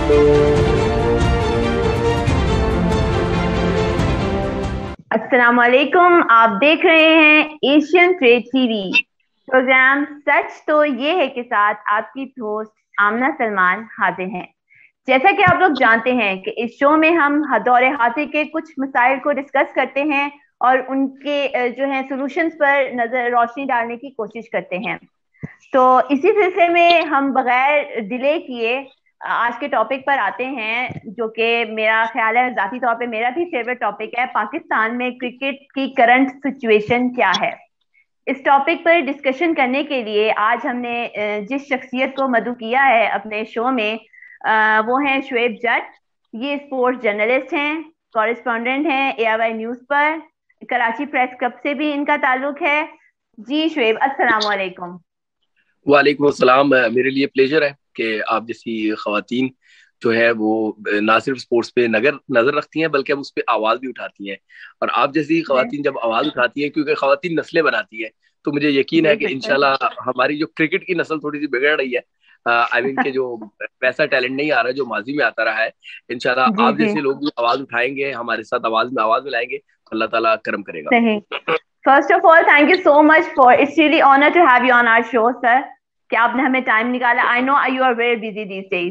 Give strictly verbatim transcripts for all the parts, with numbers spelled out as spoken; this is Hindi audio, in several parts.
अस्सलाम वालेकुम। आप देख रहे हैं एशियन ट्रेड टीवी प्रोग्राम सच तो ये है के साथ आपकी होस्ट आमना सलमान हाजिर हैं। जैसा कि आप लोग जानते हैं कि इस शो में हम दौरे हाथी के कुछ मसाइल को डिस्कस करते हैं और उनके अ, जो है सॉल्यूशंस पर नजर रोशनी डालने की कोशिश करते हैं। तो इसी सिलसिले में हम बगैर डिले किए आज के टॉपिक पर आते हैं, जो कि मेरा ख्याल है जाती तौर पे मेरा भी फेवरेट टॉपिक है। पाकिस्तान में क्रिकेट की करंट सिचुएशन क्या है। इस टॉपिक पर डिस्कशन करने के लिए आज हमने अ, जिस शख्सियत को मदऊ किया है अपने शो में, अ, वो हैं शुएब जट। ये स्पोर्ट्स जर्नलिस्ट हैं, कॉरेस्पॉन्डेंट हैं ए आई वाई न्यूज पर। कराची प्रेस क्लब से भी इनका ताल्लुक है। जी शुएब, अस्सलाम वालेकुम। वालेकुम अस्सलाम। मेरे लिए प्लेजर है कि आप जैसी खवातीन जो है वो ना सिर्फ स्पोर्ट्स पे नजर नजर रखती हैं बल्कि अब उस पर आवाज भी उठाती हैं। और आप जैसी खवातीन जब आवाज उठाती हैं, क्योंकि खवातीन नस्लें बनाती हैं, तो मुझे यकीन है जी कि बिल्कुल। इंशाल्लाह हमारी जो क्रिकेट की नस्ल थोड़ी सी बिगड़ रही है। आई मीन के जो वैसा टैलेंट नहीं आ रहा है जो माजी में आता रहा है, इंशाल्लाह जी आप जी। जैसे लोग भी आवाज उठाएंगे, हमारे साथ आवाज में आवाज मिलाएंगे, तो अल्लाह ताला करम करेगा। सही। First of all thank you so much for, it's really honour to have you on our show sir, कि आपने हमें टाइम निकाला। I know you are very busy these days.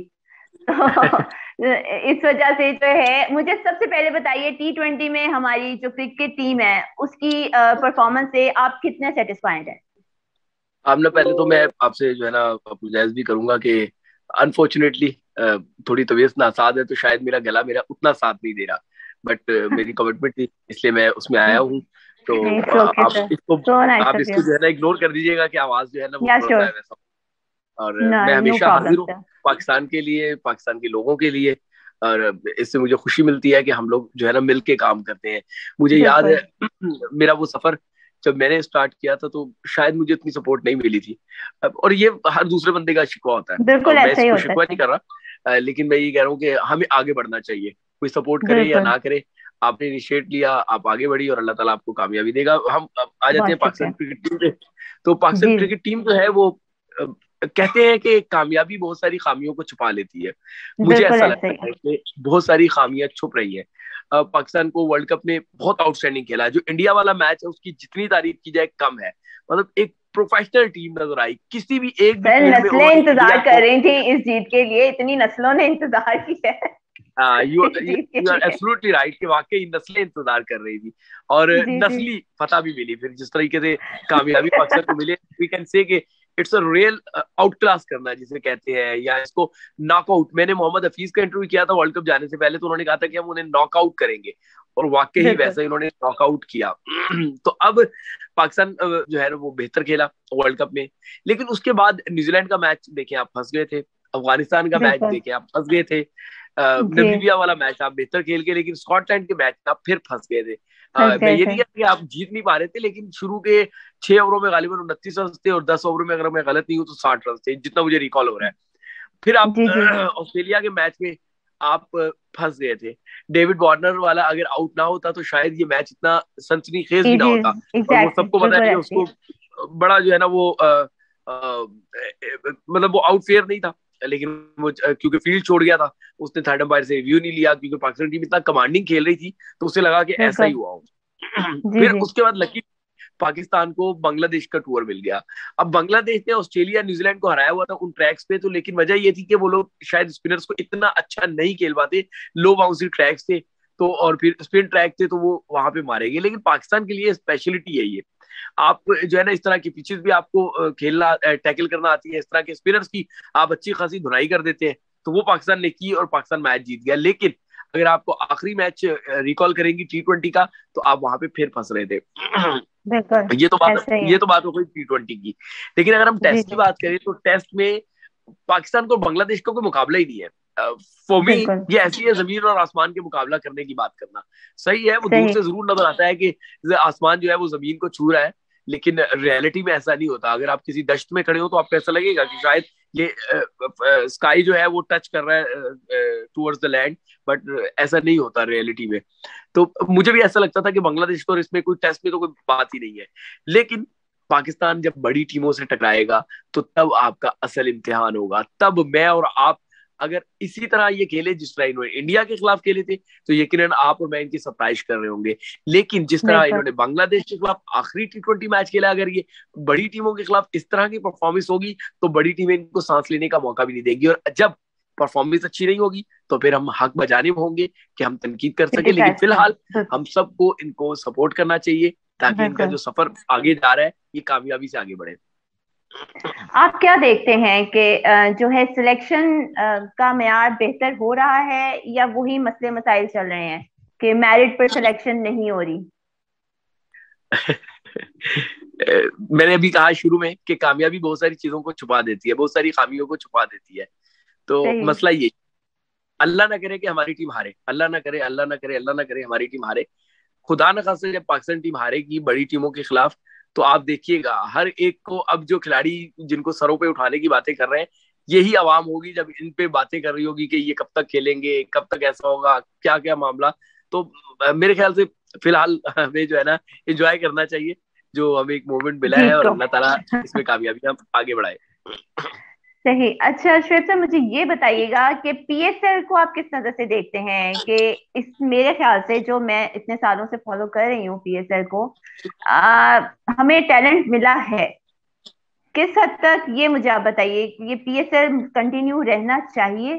तो इस वजह से जो है, मुझे सबसे पहले बताइए टी ट्वेंटी में हमारी जो क्रिकेट टीम है उसकी परफॉर्मेंस से आप कितने सेटिस्फाइड हैं। आपने पहले तो मैं आपसे जो है ना अपोलोजाइज भी करूंगा कि अनफॉर्चुनेटली थोड़ी तबीयत नासाज है, तो शायद मेरा गला मेरा उतना साथ नहीं दे रहा। बट मेरी कमिटमेंट थी, इसलिए मैं उसमें आया हूँ। तो इट्स अ, ओके आप सर, इसको सो नाइस आप ऑफ यू। इसको जो है ना इग्नोर कर दीजिएगा कि आवाज जो है ना वो या थोड़ा सा श्योर। है वैसा। और अ, नो मैं नो हमेशा प्रॉब्लम हाजिर हूँ सर। पाकिस्तान के लिए, पाकिस्तान के लोगों के लिए। और इससे मुझे खुशी मिलती है कि हम लोग जो है ना मिल के काम करते हैं। मुझे याद है बिल्कुल मेरा वो सफर जब मैंने स्टार्ट किया था, तो शायद मुझे इतनी सपोर्ट नहीं मिली थी। अब और ये हर दूसरे बंदे का शिकवा होता है, बिल्कुल और मैं ऐसा ही इसको होता है शिकवा सर। नहीं कर रहा। अ, लेकिन मैं ये कह रहा हूँ कि हमें आगे बढ़ना चाहिए, कोई सपोर्ट करे या बिल्कुल। ना करे। आपने इनिशिएट लिया, आप आगे बढ़ी, और अल्लाह ताला आपको कामयाबी देगा। हम अब आ जाते हैं बहुत पाकिस्तान शुक्रिया। क्रिकेट टीम पे। तो पाकिस्तान जी क्रिकेट टीम जो है वो अ, कहते हैं कि कामयाबी बहुत सारी खामियों को छुपा लेती है। मुझे बिल्कुल ऐसा ऐसा लगता ही। है कि बहुत सारी खामियां छुप रही हैं। अ, पाकिस्तान को वर्ल्ड कप में बहुत आउटस्टैंडिंग खेला है। जो इंडिया वाला मैच है उसकी जितनी तारीफ की जाए कम है। मतलब एक प्रोफेशनल टीम नजर आई, किसी भी एक भी सर पीरियड में नस्लें उन्होंने इंतजार इंडिया कर को। रही थी इस जीत के लिए, इतनी नस्लों ने इंतजार किया है यू इस जीत के यू आर लिए। एब्सोल्युटली राइट कि वाकई नस्लें इंतजार कर रही थी। और जी जी। नस्ली फतह भी मिली फिर, जिस तरीके से कामयाबी पाकिस्तान को मिले। वी कैन से कि it's a real out class करना जिसे कहते हैं, या इसको नॉकआउट। मैंने मोहम्मद हफीज का इंटरव्यू किया था वर्ल्ड कप जाने से पहले, तो उन्होंने कहा था कि हम उन्हें नॉकआउट करेंगे, और वाकई ही बिल्कुल। वैसा ही उन्होंने नॉकआउट किया। तो अब पाकिस्तान अ, जो है वो बेहतर खेला वर्ल्ड कप में। लेकिन उसके बाद न्यूजीलैंड का मैच देखे आप फंस गए थे, अफगानिस्तान का मैच बिल्कुल। देखे आप फंस गए थे, जी। नमीबिया वाला मैच आप बेहतर खेल के, लेकिन स्कॉटलैंड के मैच में आप फिर फंस गए थे। फंस अ, मैं गए ये थे। नहीं कहता कि आप जीत नहीं पा रहे थे, लेकिन शुरू के छह ओवरों में गालिबन उनतीस रन थे, और दस ओवरों में अगर मैं गलत नहीं हूँ तो साठ रन थे, जितना मुझे रिकॉल हो रहा है। फिर आप जी जी। ऑस्ट्रेलिया के मैच में आप फंस गए थे। डेविड वार्नर वाला अगर आउट ना होता तो शायद ये मैच इतना सनसनीखेज भी ना इजी। होता। और वो एग्जैक्टली सबको पता बिल्कुल है कि ऐसे ही उसको है। बड़ा जो है ना वो अ, अ, मतलब वो आउट फेयर नहीं था। लेकिन वो क्योंकि फील्ड छोड़ गया था, उसने थर्ड अंपायर से रिव्यू नहीं लिया, क्योंकि पाकिस्तान टीम इतना कमांडिंग खेल रही थी, तो उसे लगा कि ऐसा ही बिल्कुल। हुआ हो। जी फिर जी। उसके बाद लकी पाकिस्तान को बांग्लादेश का टूर मिल गया। अब बांग्लादेश ने ऑस्ट्रेलिया न्यूजीलैंड को हराया हुआ था उन ट्रैक्स पे, तो लेकिन वजह ये थी कि वो लोग शायद स्पिनर्स को इतना अच्छा नहीं खेल पाते, लो बाउंसी ट्रैक्स थे, तो और फिर स्पिन ट्रैक थे, तो वो वहां पे मारेंगे। लेकिन पाकिस्तान के लिए स्पेशलिटी है ये। आप जो है ना इस तरह की पिचेस भी आपको खेलना, टैकल करना आती है, इस तरह के स्पिनर्स की आप अच्छी खासी धुनाई कर देते हैं, तो वो पाकिस्तान ने की और पाकिस्तान मैच जीत गया। लेकिन अगर आपको आखिरी मैच रिकॉल करेंगी टी ट्वेंटी का, तो आप वहां पे फिर फंस रहे थे। बिल्कुल ये तो बात ऐसे ही ये है। तो बात हो गई टी ट्वेंटी की। लेकिन अगर हम जी टेस्ट की जी। बात करें, तो टेस्ट में पाकिस्तान को बांग्लादेश का कोई मुकाबला ही नहीं है। फॉर मी बिल्कुल ये ऐसी है जमीन और आसमान के मुकाबला करने की बात करना। सही है, वो दूर सही। से जरूर नजर आता है कि आसमान जो है वो जमीन को छू रहा है, लेकिन रियलिटी में ऐसा नहीं होता। अगर आप किसी दश्त में खड़े हो तो आपको ऐसा लगेगा कि शायद ये स्काई जो है वो टच कर रहा है टूवर्ड्स द लैंड, बट ऐसा नहीं होता रियलिटी में। तो मुझे भी ऐसा लगता था कि बांग्लादेश को इसमें कोई टेस्ट में तो कोई बात ही नहीं है। लेकिन पाकिस्तान जब बड़ी टीमों से टकराएगा, तो तब आपका असल इम्तिहान होगा। तब मैं और आप अगर इसी तरह ये खेले जिस तरह इन्होंने इंडिया के खिलाफ खेले थे तो यकीनन आप और मैं इनकी सरप्राइज कर रहे होंगे। लेकिन जिस तरह बिल्कुल। इन्होंने बांग्लादेश के खिलाफ आखिरी टी ट्वेंटी मैच खेला, अगर ये बड़ी टीमों के खिलाफ इस तरह की परफॉर्मेंस होगी तो बड़ी टीमें इनको सांस लेने का मौका भी नहीं देंगी, और जब परफॉर्मेंस अच्छी नहीं होगी तो फिर हम हक बजाने में होंगे कि हम तनकीद कर सके। लेकिन क्रिटिसाइज कर। फिलहाल बिल्कुल। हम सबको इनको सपोर्ट करना चाहिए ताकि इनका बिल्कुल। जो सफर आगे जा रहा है ये कामयाबी से आगे बढ़े। आप क्या देखते हैं कि अ, जो है सिलेक्शन का मेयार बेहतर हो रहा है या वही मसले मसाइल चल रहे हैं कि मेरिट पर सिलेक्शन नहीं हो रही? मैंने अभी कहा शुरू में कि कामयाबी बहुत सारी चीजों को छुपा देती है, बहुत सारी खामियों को छुपा देती है। तो सही। मसला ये, अल्लाह ना करे कि हमारी टीम हारे, अल्लाह ना करे, अल्लाह ना करे, अल्लाह ना करे हमारी टीम हारे। खुदा न खास्ता जब पाकिस्तान टीम हारेगी बड़ी टीमों के खिलाफ तो आप देखिएगा हर एक को, अब जो खिलाड़ी जिनको सरों पे उठाने की बातें कर रहे हैं यही आवाम होगी जब इन पे बातें कर रही होगी कि ये कब तक खेलेंगे, कब तक ऐसा होगा, क्या क्या मामला। तो मेरे ख्याल से फिलहाल हमें जो है ना एंजॉय करना चाहिए जो हमें एक मोमेंट मिला जीत है, और को। अल्लाह ताला इसमें कामयाबी हम आगे बढ़ाए। सही। अच्छा श्वेत सर, मुझे ये बताइएगा कि पीएसएल को आप किस नजर से देखते हैं? कि इस मेरे ख्याल से, जो मैं इतने सालों से फॉलो कर रही हूँ पीएसएल को, आ, हमें टैलेंट मिला है किस हद तक, ये मुझे आप बताइए कि ये पीएसएल कंटिन्यू रहना चाहिए?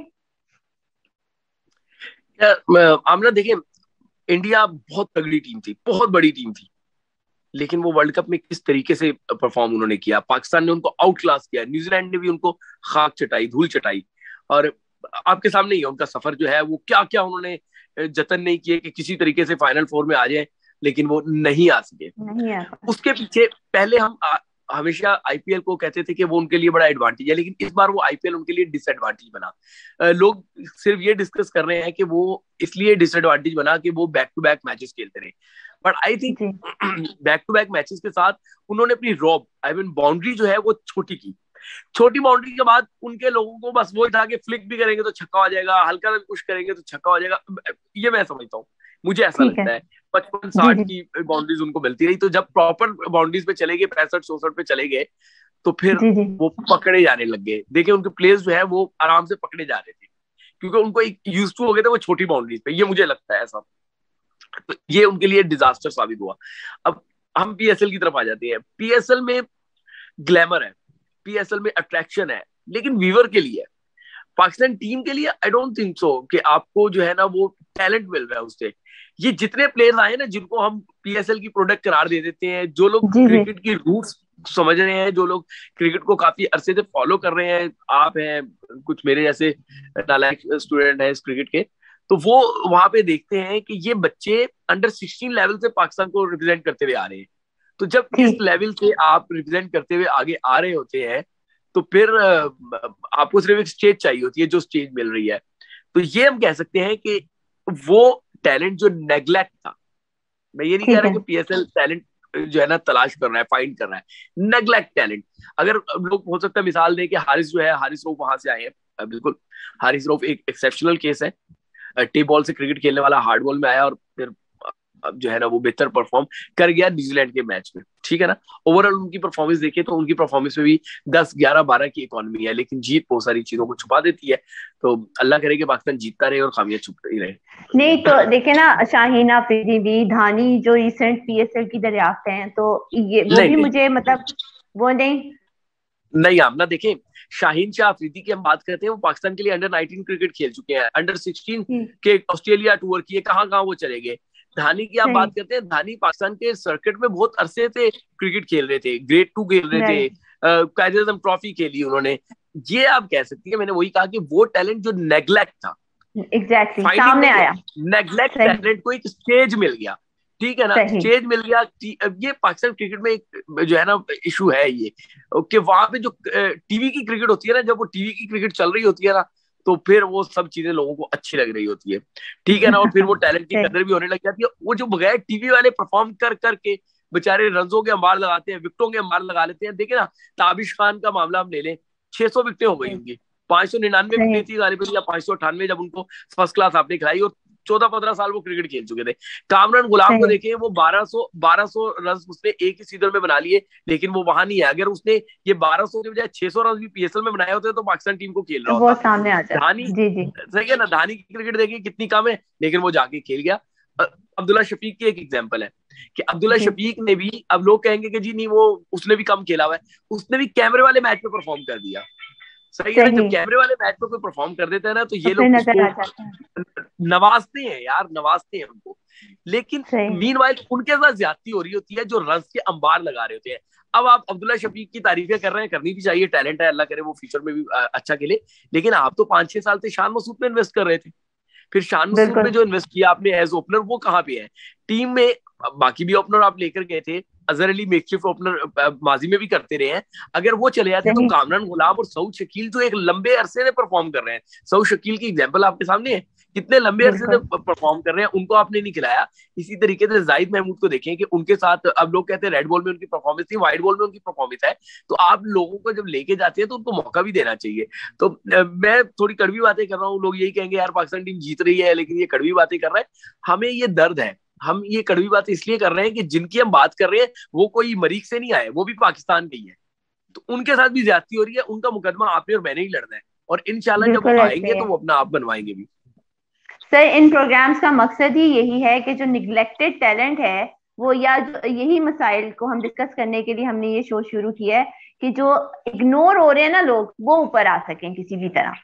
आमना देखिए, इंडिया बहुत तगड़ी टीम थी, बहुत बड़ी टीम थी, लेकिन वो वर्ल्ड कप में किस तरीके से परफॉर्म उन्होंने किया, पाकिस्तान ने उनको आउट क्लास किया, न्यूजीलैंड ने भी उनको खाक चटाई, धूल चटाई। और आपके सामने ही है उनका सफर जो है, वो क्या क्या उन्होंने जतन नहीं किए कि किसी तरीके से फाइनल फोर में आ जाए, लेकिन वो नहीं आ सके। नहीं आता। उसके पीछे पहले हम आ, हमेशा आईपीएल को कहते थे कि वो उनके लिए बड़ा एडवांटेज है, लेकिन इस बार वो आईपीएल उनके लिए डिसएडवांटेज बना। अ, लोग सिर्फ ये डिस्कस कर रहे हैं कि वो इसलिए डिसएडवांटेज बना कि वो बैक टू बैक मैचेस खेलते रहे, बट आई थिंक जी। बैक टू बैक मैचेस के साथ उन्होंने अपनी रॉब आई मीन बाउंड्री जो है वो छोटी की। छोटी बाउंड्री के बाद उनके लोगों को बस वो था कि फ्लिक भी करेंगे तो छक्का हो जाएगा, हल्का भी पुश करेंगे तो छक्का हो जाएगा। ये मैं समझता हूँ, मुझे ऐसा ठीक है। लगता है। पचपन जी साठ जी। की बाउंड्रीज उनको मिलती रही, तो जब प्रॉपर बाउंड्रीज पे चले गए, पैंसठ चौसठ पे चले गए, तो फिर जी जी। वो पकड़े जाने लग गए। देखिए उनके प्लेयर्स जो है वो आराम से पकड़े जा रहे थे क्योंकि उनको एक यूज टू हो गए थे वो छोटी बाउंड्रीज पे, ये मुझे लगता है ऐसा। तो ये उनके लिए डिजास्टर साबित हुआ। अब हम पीएसएल की तरफ आ जाते हैं। पीएसएल में ग्लैमर है, पीएसएल में अट्रैक्शन है, लेकिन वीवर के लिए, पाकिस्तान टीम के लिए आई डोंट थिंक सो कि आपको जो है ना वो टैलेंट मिल रहा है उससे। ये जितने प्लेयर्स आए ना जिनको हम पीएसएल की प्रोडक्ट करार दे देते हैं, जो लोग जी जी। क्रिकेट की रूट्स समझ रहे हैं, जो लोग क्रिकेट को काफी अरसे से फॉलो कर रहे हैं, आप हैं, कुछ मेरे जैसे नालायक स्टूडेंट हैं इस क्रिकेट के, तो वो वहां पे देखते हैं कि ये बच्चे अंडर सिक्सटीन लेवल से पाकिस्तान को रिप्रेजेंट करते हुए आ रहे हैं। तो जब इस ठीक। लेवल से आप रिप्रेजेंट करते हुए आगे आ रहे होते हैं तो फिर आपको सिर्फ एक स्टेज चाहिए होती है, जो स्टेज मिल रही है। तो ये हम कह सकते हैं कि वो टैलेंट जो नेग्लेक्ट था, मैं ये नहीं कह ठीक रहा है। कि पीएसएल टैलेंट जो है ना तलाश कर रहा है, फाइंड कर रहा है, नेग्लेक्ट टैलेंट। अगर लोग हो सकता है मिसाल दें कि हारिस जो है, हारिस रऊफ वहां से आए हैं, बिल्कुल हारिस रऊफ एक एक्सेप्शनल केस है। टी बॉल से क्रिकेट खेलने वाला हार्ड बॉल में आया और फिर अब जो है ना वो बेहतर परफॉर्म कर गया न्यूजीलैंड के मैच में, ठीक है ना। ओवरऑल उनकी परफॉर्मेंस देखे तो उनकी परफॉर्मेंस में भी दस ग्यारह बारह की इकोनॉमी है, लेकिन जीत बहुत सारी चीजों को छुपा देती है। तो अल्लाह करे कि पाकिस्तान जीतता रहे और खामियां छुपती रहे। नहीं तो देखे ना, शाहीन अफरीदी भी, धानी जो रिसेंट पीएसएल की दरियाफ्त हैं, तो ये वो नहीं भी नहीं मुझे मतलब वो नहीं। नहीं आप ना देखें, शाहीन शाह अफरीदी की हम बात करते हैं, वो पाकिस्तान के लिए अंडर नाइनटीन क्रिकेट खेल चुके हैं, अंडर सिक्सटीन के ऑस्ट्रेलिया टूर किए, कहाँ कहाँ वो चले गए। धानी की आप सही। बात करते हैं, धानी पाकिस्तान के सर्किट में बहुत अरसे से क्रिकेट खेल रहे थे, ग्रेड टू खेल रहे थे, राइट। कायदे आजम ट्रॉफी खेली उन्होंने। ये आप कह सकती है, मैंने वही कहा कि वो टैलेंट जो नेग्लेक्ट था, एग्जैक्टली फाइंडिंग सामने नहीं है, आया। नेग्लेक्ट सही। टैलेंट को एक स्टेज मिल गया, ठीक है ना, सही। स्टेज मिल गया। अब ये पाकिस्तान क्रिकेट में एक जो है ना इशू है ये कि वहां पे जो टीवी की क्रिकेट होती है ना, जब वो टीवी की क्रिकेट चल रही होती है ना, तो फिर वो सब चीजें लोगों को अच्छी लग रही होती है, ठीक है ना, और फिर वो टैलेंट की सही। कदर भी होने लग जाती है। वो जो बगैर टीवी वाले परफॉर्म कर करके बेचारे रनों के अंबार लगाते हैं, विकेटों के अंबार लगा लेते हैं। देखिए ना, ताबिश खान का मामला हम ले लें, छह सौ विकेटें हो गई सही। होंगी, पांच सौ निन्यानवे सही। विकेट थी गालिबन या पांच सौ अट्ठानवे, जब उनको फर्स्ट क्लास आपने खिलाई, और चौदह पंद्रह साल वो क्रिकेट खेल चुके थे। कामरान गुलाम को देखें, वो बारह सौ बारह सौ रन उसने एक ही सीजन में बना लिए, लेकिन वो वहां नहीं है। अगर उसने ये बारह सौ के बजाय छह सौ रन भी पीएसएल में बनाए होते तो पाकिस्तान टीम को खेल रहा होता, वो सामने आ जाता। धानी सही है ना, धानी की क्रिकेट देखिए कितनी कम है, लेकिन वो जाके खेल गया। अब्दुल्ला शफीक की एक एग्जांपल है कि अब्दुल्ला शफीक ने भी, अब लोग कहेंगे कि जी नहीं वो उसने भी कम खेला हुआ है, उसने भी कैमरे वाले मैच में परफॉर्म कर दिया। सही है ना, जब कैमरे वाले मैच में कोई परफॉर्म कर देता है ना तो ये लोग उसको नवाजते हैं यार, नवाजते हैं उनको। लेकिन मीनवाइल उनके साथ ज्यादती हो रही होती है जो रन के अंबार लगा रहे होते हैं। अब आप अब्दुल्ला शफीक की तारीफें कर रहे हैं, करनी भी चाहिए, टैलेंट है, अल्लाह करे वो फ्यूचर में भी अच्छा खेले, लेकिन आप तो पांच छह साल से शान मसूद में इन्वेस्ट कर रहे थे। फिर शान मसूद में जो इन्वेस्ट किया आपने एज ओपनर, वो कहाँ पे है टीम में? बाकी भी ओपनर आप लेकर गए थे, अजहर अली मेकशिफ्ट ओपनर माजी में भी करते रहे हैं, अगर वो चले जाते तो कामरान गुलाम और सऊद शकील जो एक लंबे अरसे से परफॉर्म कर रहे हैं, सऊद शकील की एग्जांपल आपके सामने है, कितने लंबे अरसे से परफॉर्म कर रहे हैं, उनको आपने नहीं खिलाया। इसी तरीके से जाहिद महमूद को देखें कि उनके साथ, अब लोग कहते हैं रेड बॉल में उनकी परफॉर्मेंस थी, व्हाइट बॉल में उनकी परफॉर्मेंस है, तो आप लोगों को जब लेके जाते हैं तो उनको मौका भी देना चाहिए। तो मैं थोड़ी कड़वी बातें कर रहा हूँ, लोग यही कहेंगे यार पाकिस्तान टीम जीत रही है, लेकिन ये कड़वी बातें कर रहा है, हमें ये दर्द है। हम ये कड़वी बात इसलिए कर रहे हैं कि जिनकी हम बात कर रहे हैं वो कोई मरीख से नहीं आए, वो भी पाकिस्तान के ही है, तो उनके साथ भी ज्यादती हो रही है। उनका मुकदमा आपने और मैंने ही लड़ना है, और इंशाल्लाह जब वो आएंगे तो वो अपना आप बनवाएंगे भी। सर, इन प्रोग्राम्स का मकसद ही यही है कि जो निगलेक्टेड टैलेंट है वो, या जो यही मसाइल को हम डिस्कस करने के लिए हमने ये शो शुरू किया है कि जो इग्नोर हो रहे हैं ना लोग, वो ऊपर आ सकें किसी भी तरह।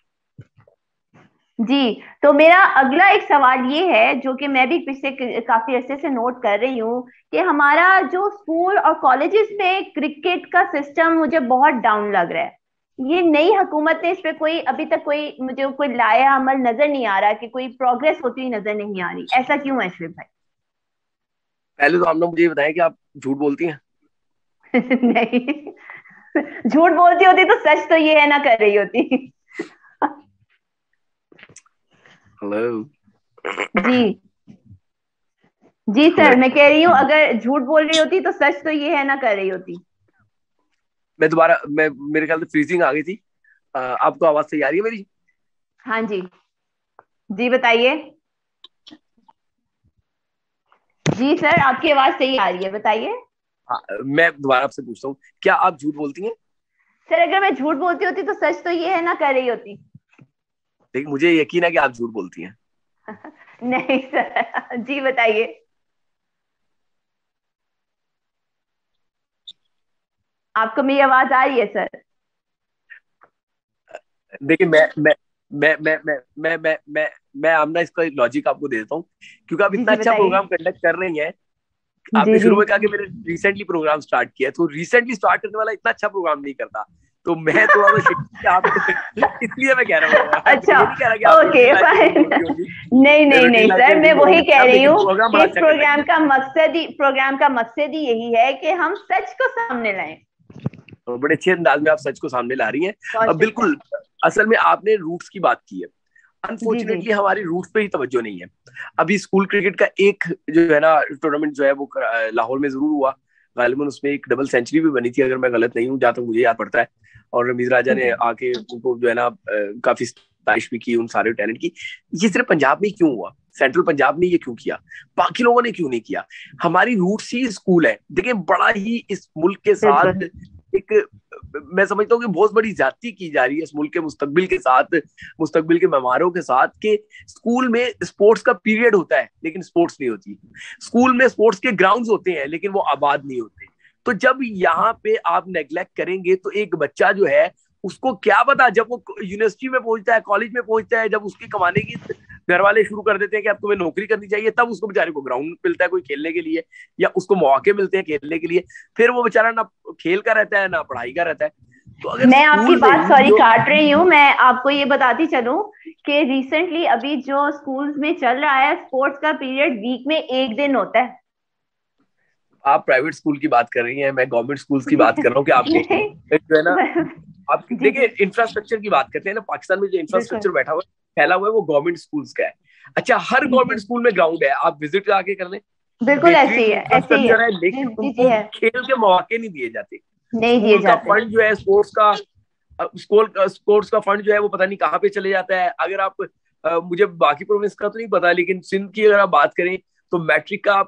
जी, तो मेरा अगला एक सवाल ये है जो कि मैं भी पिछले काफी अरसे से नोट कर रही हूँ कि हमारा जो स्कूल और कॉलेजेस में क्रिकेट का सिस्टम मुझे बहुत डाउन लग रहा है। ये नई हुकूमत ने इस पे कोई अभी तक कोई मुझे कोई लाया अमल नजर नहीं आ रहा, कि कोई प्रोग्रेस होती हुई नजर नहीं आ रही। ऐसा क्यों है श्वेत भाई? पहले तो आप लोग मुझे बताएं कि आप झूठ बोलती हैं? नहीं, झूठ बोलती होती तो सच तो ये है ना कर रही होती। हेलो जी जी सर, मैं कह रही हूँ अगर झूठ बोल रही होती तो सच तो ये है ना कर रही होती। मैं दोबारा, मैं मेरे ख्याल से फ्रीजिंग आ गई थी। आ, आपको आवाज सही आ रही है मेरी? हाँ जी, जी बताइए। जी सर, आपकी आवाज सही आ रही है, बताइए। मैं दोबारा आपसे पूछता हूँ, क्या आप झूठ बोलती हैं? सर, अगर मैं झूठ बोलती होती तो सच तो ये है ना कर रही होती। लेकिन मुझे यकीन है कि आप झूठ बोलती हैं। नहीं सर, जी बताइए। आपको मेरी आवाज आ रही है सर? देखिए मैं मैं मैं मैं मैं मैं मैं मैं मैं आमना इसका लॉजिक आपको दे देता हूँ, क्योंकि आप इतना अच्छा प्रोग्राम कंडक्ट कर रही हैं। आपने शुरू में कहा कि मैंने रिसेंटली प्रोग्राम स्टार्ट किया है, तो रिसेंटली स्टार्ट करने वाला इतना अच्छा प्रोग्राम नहीं करता, तो मैं थोड़ा सा आप इसलिए मैं कह रहा हूँ। अच्छा, ओके फाइन। नहीं नहीं नहीं सर, मैं वही कह रही हूँ कि इस प्रोग्राम का मकसद ही प्रोग्राम का मकसद ही यही है कि हम सच को सामने लाएं। तो बड़े अच्छे अंदाज में आप सच को सामने ला रही हैं। अब बिल्कुल, असल में आपने रूट्स की बात की है, अनफॉर्चुनेटली हमारी रूट्स पे ही तवज्जो नहीं है। अभी स्कूल क्रिकेट का एक जो है ना टूर्नामेंट जो है वो लाहौर में जरूर हुआ, गालिबन उसमें एक डबल सेंचुरी भी बनी थी अगर मैं गलत नहीं हूँ, जहां तक तो मुझे याद पड़ता है, और रमीज राजा ने आके उनको जो है ना काफी तारीफ भी की उन सारे टैलेंट की। ये सिर्फ पंजाब में क्यों हुआ? सेंट्रल पंजाब ने ये क्यों किया? बाकी लोगों ने क्यों नहीं किया? हमारी रूट्स ही स्कूल है। देखिए, बड़ा ही इस मुल्क के साथ एक, मैं समझता हूँ कि बहुत बड़ी ज्यादती की जा रही है इस मुल्क के मुस्तकबिल के साथ, मुस्तकबिल के मेहमानों के साथ, कि स्कूल में स्पोर्ट्स का पीरियड होता है लेकिन स्पोर्ट्स नहीं होती, स्कूल में स्पोर्ट्स के ग्राउंड्स होते हैं लेकिन वो आबाद नहीं होते। तो जब यहाँ पे आप नेग्लेक्ट करेंगे तो एक बच्चा जो है उसको क्या पता, जब वो यूनिवर्सिटी में पहुंचता है, कॉलेज में पहुंचता है, जब उसकी कमाने की घर वाले शुरू कर देते हैं कि अब तुम्हें नौकरी करनी चाहिए, तब उसको बेचारे को ग्राउंड मिलता है कोई खेलने के लिए, या उसको मौके मिलते हैं खेलने के लिए, फिर वो बेचारा ना खेल का रहता है ना पढ़ाई का रहता है। तो अगर मैं आपकी बात सॉरी काट रही हूँ, मैं आपको ये बताती चलूं कि रिसेंटली अभी जो स्कूल्स में चल रहा है, स्पोर्ट्स का पीरियड वीक में एक दिन होता है। आप प्राइवेट स्कूल की बात कर रही हैं, मैं गवर्नमेंट स्कूल्स की बात कर रहा हूँ कि आपके जो है ना, आप देखिए इंफ्रास्ट्रक्चर की बात करते हैं ना, पाकिस्तान में जो इंफ्रास्ट्रक्चर बैठा हुआ है, फैला हुआ है, वो गवर्नमेंट स्कूल्स का है। अच्छा, हर गवर्नमेंट स्कूल में ग्राउंड है, आप विजिट आके कर लें, बिल्कुल ऐसे ही है, ऐसे ही है, लेकिन उनको खेल के मौके नहीं दिए जाते, नहीं दिए जाते। फंड जो है स्पोर्ट्स का, स्पोर्ट्स का फंड जो है वो पता नहीं कहाँ पे चले जाता है। अगर आप अ, मुझे बाकी प्रोविंस का तो नहीं पता, लेकिन सिंध की अगर आप बात करें तो मैट्रिक का आप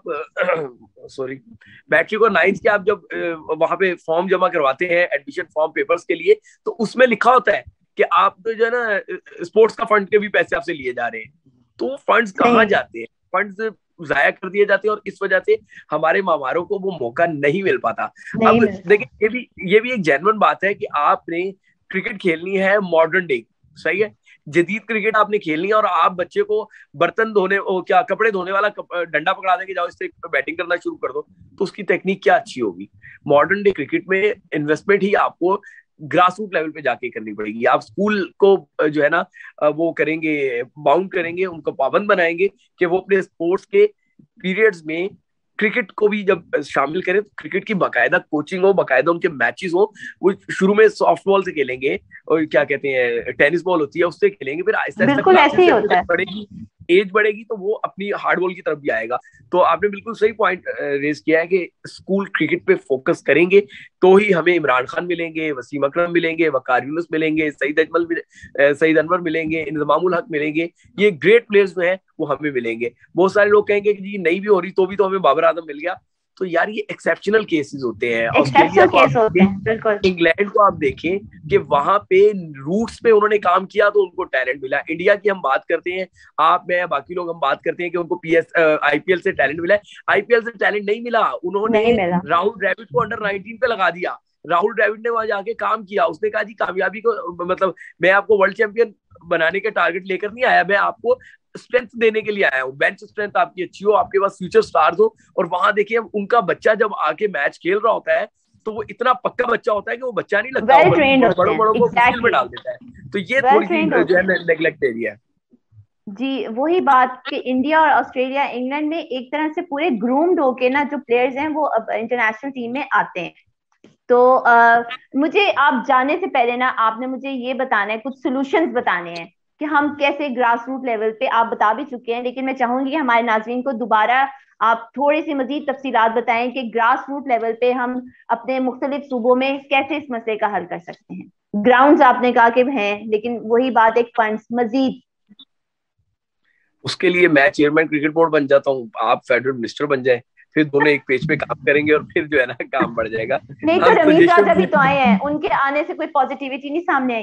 सॉरी मैट्रिक और नाइन्थ के आप जब वहां पे फॉर्म जमा करवाते हैं एडमिशन फॉर्म पेपर्स के लिए, तो उसमें लिखा होता है कि आप तो जो है ना स्पोर्ट्स का फंड के भी पैसे आपसे लिए जा रहे हैं। तो फंड्स कहाँ सही। जाते हैं? फंड्स जाया कर दिए जाते हैं, और इस वजह से हमारे मामारों को वो मौका नहीं मिल पाता। नहीं अब मिलता। देखिए, ये भी ये भी एक जेन्युइन बात है कि आपने क्रिकेट खेलनी है मॉडर्न डे, सही है, जदीद क्रिकेट आपने खेलनी है, और आप बच्चे को बर्तन धोने ओ, क्या कपड़े धोने वाला कप, डंडा पकड़ा देंगे, जाओ इससे बैटिंग करना शुरू कर दो, तो उसकी टेक्निक क्या अच्छी होगी? मॉडर्न डे क्रिकेट में इन्वेस्टमेंट ही आपको ग्रास रूट लेवल पे जाके करनी पड़ेगी। आप स्कूल को जो है ना वो करेंगे, बाउंड करेंगे, उनको पाबंद बनाएंगे कि वो अपने स्पोर्ट्स के पीरियड्स में क्रिकेट को भी जब शामिल करें तो क्रिकेट की बाकायदा कोचिंग हो, बाकायदा उनके मैचेस हो। वो शुरू में सॉफ्ट बॉल से खेलेंगे, और क्या कहते हैं टेनिस बॉल होती है उससे खेलेंगे, फिर आहिस्ता आहिस्ता बिल्कुल ऐसे ही होता है। बढ़ेगी, एज बढ़ेगी तो वो अपनी हार्ड बॉल की तरफ भी आएगा। तो आपने बिल्कुल सही पॉइंट रेज किया है कि स्कूल क्रिकेट पे फोकस करेंगे तो ही हमें इमरान खान मिलेंगे, वसीम अकरम मिलेंगे, वकार यूनुस मिलेंगे, सईद अजमल सईद अनवर मिलेंगे, इंजमामुल हक मिलेंगे। ये ग्रेट प्लेयर्स जो हैं वो हमें मिलेंगे। बहुत सारे लोग कहेंगे कि जी नहीं भी हो रही तो भी तो हमें बाबर आजम मिल गया। तो यार ये एक्सेप्शनल केसेस होते हैं। ऑस्ट्रेलिया को केस होते हैं, आप बिल्कुल। इंग्लैंड को आप देखें कि वहां पे रूट्स पे उन्होंने काम किया तो उनको टैलेंट मिला। इंडिया की हम बात करते हैं, आप मैं बाकी लोग हम बात करते हैं कि उनको पीएस आईपीएल से टैलेंट मिला है। आईपीएल से टैलेंट नहीं मिला, उन्होंने राहुल द्रविड़ को अंडर नाइनटीन पे लगा दिया। राहुल द्रविड़ ने वहां जाके काम किया, उसने कहा जी कामयाबी को मतलब मैं आपको वर्ल्ड चैंपियन बनाने के टारगेट लेकर नहीं आया, मैं आपको स्ट्रेंथ देने के लिए आया हूँ। बेंच स्ट्रेंथ आपकी अच्छी हो, आपके पास फ्यूचर स्टार्स हो। और वहां देखिए उनका बच्चा जब आके मैच खेल रहा होता है तो वो इतना पक्का बच्चा होता है कि वो बच्चा नहीं लगता, well बड़ों बड़ों को मुश्किल में डाल देता है। तो ये well थोड़ी सी जो है नेग्लेक्ट एरिया है। जी वही बात कि इंडिया और ऑस्ट्रेलिया इंग्लैंड में एक तरह से पूरे ग्रूम्ड होके ना जो प्लेयर्स हैं वो अब इंटरनेशनल टीम में आते हैं। तो आ, मुझे आप जाने से पहले ना आपने मुझे ये बताना है, कुछ सॉल्यूशंस बताने हैं कि हम कैसे ग्रास रूट लेवल पे, आप बता भी चुके हैं लेकिन मैं चाहूंगी कि हमारे नाज़रीन को दोबारा आप थोड़ी सी मजीद तफसीलात बताएं कि ग्रास रूट लेवल पे हम अपने मुख्तलिफ सूबों में कैसे इस मसले का हल कर सकते हैं। ग्राउंड्स आपने कहा कि हैं, लेकिन वही बात एक फंड्स मजीद। उसके लिए मैं चेयरमैन क्रिकेट बोर्ड बन जाता हूँ, आप फेडरल मिनिस्टर बन जाए, फिर दोनों एक पेज पे काम करेंगे और फिर जो है ना काम बढ़ जाएगा। नहीं तो रमीज राजा भी तो आए हैं, उनके आने से कोई पॉजिटिविटी नहीं सामने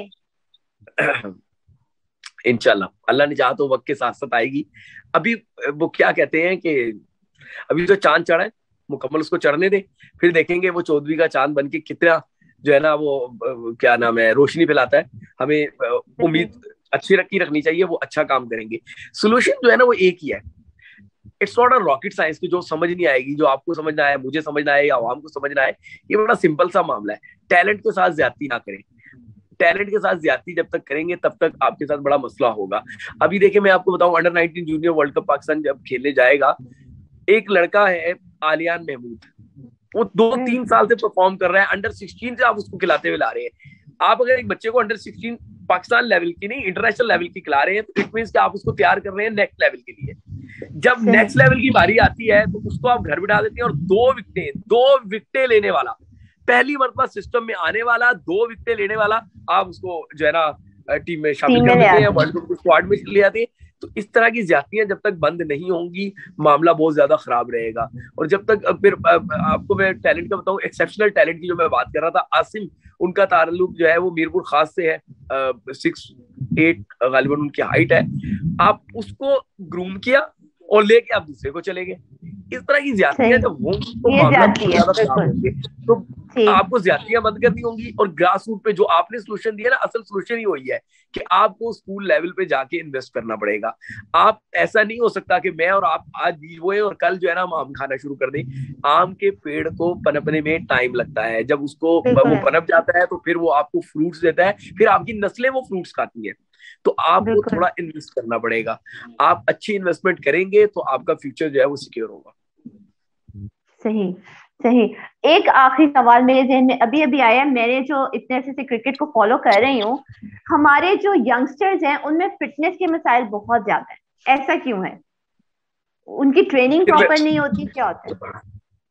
आई? इंशाल्लाह अल्लाह ने चाहा तो वक्त के साथ साथ आएगी। अभी वो क्या कहते हैं कि अभी जो चांद चढ़ा है मुकम्मल उसको चढ़ने दे, फिर देखेंगे वो चौदहवीं का चांद बन के कितना जो है ना वो क्या नाम है रोशनी फैलाता है। हमें उम्मीद अच्छी रखी रखनी चाहिए, वो अच्छा काम करेंगे। सोल्यूशन जो है ना वो एक ही है, it's not a rocket science की जो समझ नहीं आएगी, जो आपको समझना है, मुझे समझना है या आवाम को समझना है। ये बड़ा सिंपल सा मामला है, टैलेंट के साथ ज्यादती ना करें। टैलेंट के साथ ज्यादती जब तक करेंगे तब तक आपके साथ बड़ा मसला होगा। अभी देखिए मैं आपको बताऊं, under nineteen junior world cup Pakistan जब खेलने जाएगा, एक लड़का है आलियान महमूद, वो दो तीन साल से परफॉर्म कर रहा है। अंडर सिक्सटीन से आप उसको खिलाते हुए ला रहे हैं। आप अगर एक बच्चे को अंडर सिक्सटीन पाकिस्तान लेवल की नहीं इंटरनेशनल लेवल की खिला रहे हैं तो इट मींस कि आप उसको तैयार कर रहे हैं नेक्स्ट लेवल के लिए। जब नेक्स्ट लेवल की बारी आती है तो उसको आप घर बिठा देते हैं और दो विकेटें दो विकेटें लेने वाला, पहली मरतबा सिस्टम में आने वाला, दो विकेटें लेने वाला आप उसको जो है ना टीम में शामिल कर देते हैं, वर्ल्ड कप स्क्वाड में ले आते हैं। तो इस तरह की ज्यादतियां जब तक बंद नहीं होंगी मामला बहुत ज्यादा खराब रहेगा। और जब तक फिर आपको मैं टैलेंट का बताऊं, एक्सेप्शनल टैलेंट की जो मैं बात कर रहा था, आसिम उनका ताल्लुक जो है वो मीरपुर खास से है, सिक्स एट गालिबन उनकी हाइट है। आप उसको ग्रूम किया और लेके आप दूसरे को चले गए। इस तरह की ज्यादतियां जब होंगी तो मामला बहुत ज्यादा खराब होंगे। तो आपको ज्यादतियां बंद करनी होंगी और ग्रास रूट पे जो आपने सोल्यूशन दिया ना, असल सोल्यूशन ही वही है कि आपको स्कूल लेवल पे जाके इन्वेस्ट करना पड़ेगा। आप ऐसा नहीं हो सकता कि मैं और आप आज बीज बोए और कल जो है ना हम आम खाना शुरू कर दें। आम के पेड़ को पनपने में टाइम लगता है, जब उसको वो पनप जाता है तो फिर वो आपको फ्रूट्स देता है, फिर आपकी नस्लें वो फ्रूट्स खाती है। तो आपको थोड़ा इन्वेस्ट करना पड़ेगा। आप अच्छी इन्वेस्टमेंट करेंगे तो आपका फ्यूचर जो है वो सिक्योर होगा। सही सही। एक आखिरी सवाल मेरे जहन में अभी अभी आया, मैंने जो इतने अरसे से क्रिकेट को फॉलो कर रही हूँ, हमारे जो यंगस्टर्स हैं उनमें फिटनेस के मसाइल बहुत ज्यादा है, ऐसा क्यों है? उनकी ट्रेनिंग प्रॉपर नहीं होती, क्या होता है?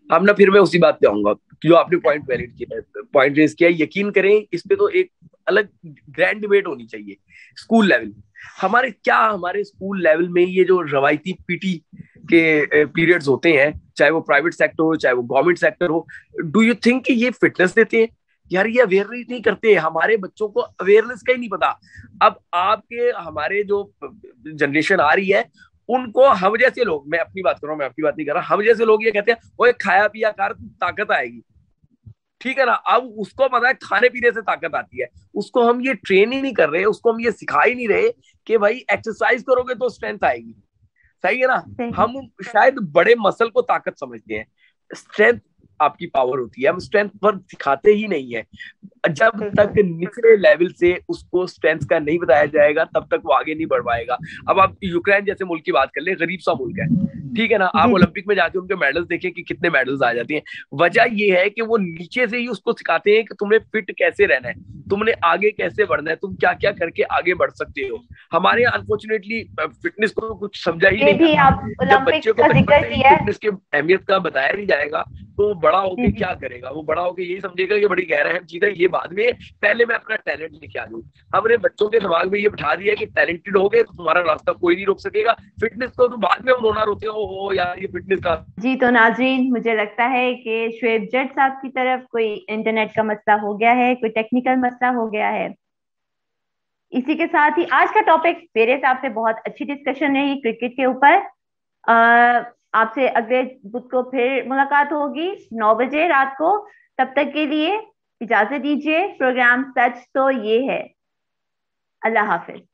अब ना फिर मैं उसी बात पे आऊंगा, जो आपने पॉइंट वैलिड किया है, पॉइंट रेज किया है, यकीन करें इस पे तो एक अलग ग्रैंड डिबेट होनी चाहिए। स्कूल लेवल, हमारे क्या हमारे स्कूल लेवल में ये जो रवायती पीटी के पीरियड्स होते हैं, चाहे वो प्राइवेट सेक्टर हो चाहे वो गवर्नमेंट सेक्टर हो, डू यू थिंक कि ये फिटनेस देते हैं? यार ये अवेयरनेस नहीं करते, हमारे बच्चों को अवेयरनेस का ही नहीं पता। अब आपके हमारे जो जनरेशन आ रही है, उनको हम जैसे लोग, मैं अपनी बात कर रहा हूँ, मैं आपकी बात नहीं कर रहा, हम जैसे लोग ये कहते हैं वो खाया पिया कर ताकत आएगी, ठीक है ना। अब उसको पता है खाने पीने से ताकत आती है, उसको हम ये ट्रेन ही नहीं कर रहे, उसको हम ये सिखा ही नहीं रहे कि भाई एक्सरसाइज करोगे तो स्ट्रेंथ आएगी। सही है ना। हम शायद बड़े मसल को ताकत समझते हैं, स्ट्रेंथ आपकी पावर होती है, हम स्ट्रेंथ पर सिखाते ही नहीं है। जब तक निचले लेवल से उसको स्ट्रेंथ का नहीं बताया जाएगा तब तक वो आगे नहीं बढ़ पाएगा। अब आप यूक्रेन जैसे मुल्क की बात कर ले, गरीब सा मुल्क है, ठीक है ना। आप ओलंपिक में जाके उनके मेडल्स देखें कि कितने मेडल्स आ जाते हैं। वजह ये है कि वो नीचे से ही उसको सिखाते हैं कि तुमने फिट कैसे रहना है, तुमने आगे कैसे बढ़ना है, तुम क्या क्या करके आगे बढ़ सकते हो। हमारे यहाँ अनफॉर्चुनेटली फिटनेस को कुछ समझा ही नहीं जाता। जब बच्चे को बचपन से ही फिटनेस की अहमियत का बताया नहीं जाएगा तो बड़ा होके क्या करेगा, वो बड़ा होके यही समझेगा कि बड़ी गहरा अहम चीज है ये, बाद में पहले मैं अपना टैलेंट लेके आ जाऊं। हमने बच्चों के दिमाग में ये बिठा दिया कि टैलेंटेड हो गए तो तुम्हारा रास्ता कोई नहीं रोक सकेगा, फिटनेस को तो बाद में हम रोना रोते हो, हो यार ये फिटनेस का। जी तो नाजरीन, मुझे लगता है कि शुएब जट साहब की तरफ कोई इंटरनेट का मसला हो गया है, कोई टेक्निकल मसला हो गया है। इसी के साथ ही आज का टॉपिक मेरे हिसाब से बहुत अच्छी डिस्कशन रही क्रिकेट के ऊपर। आपसे अगले बुध को फिर मुलाकात होगी नौ बजे रात को। तब तक के लिए इजाजत दीजिए। प्रोग्राम सच तो ये है। अल्लाह हाफिज।